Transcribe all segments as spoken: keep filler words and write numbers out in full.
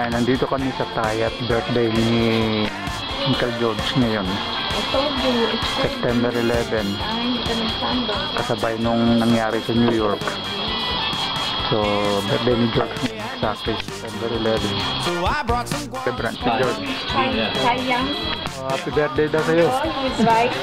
Ay, nandito kami sa Thai at birthday ni Uncle George ngayon. September eleventh. Kasabay nung nangyari sa New York. So, birthday ni George sa September eleventh. Kebran si George. Sayang. Oh, happy birthday daw sa'yo. Oh, he's right.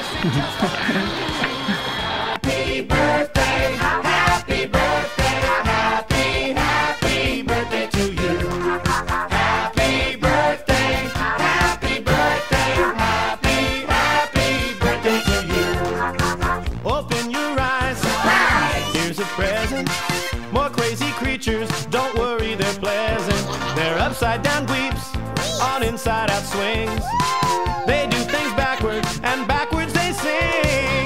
Happy birthday, happy birthday, happy, happy birthday to you. Happy birthday, happy birthday, happy, happy birthday to you. Open your eyes, here's a present. More crazy creatures, don't worry, they're pleasant. They're upside down dweebs on inside out swings. They do things backwards, and backwards they sing.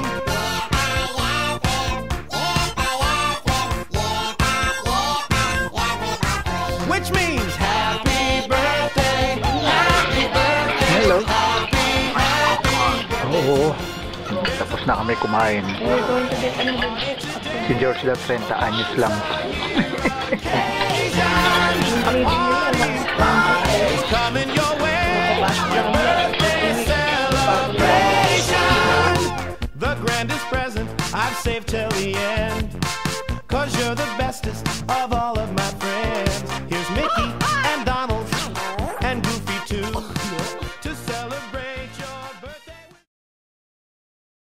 Which means happy birthday, happy birthday, Hello. happy, happy birthday. Oo. Tapos na kami kumain. We're going to get another gift. Si George na thirty anyos lang. It's coming your way, your birthday celebration. The grandest present I've saved till the end. Cause you're the bestest of all of my friends. Here's Mickey.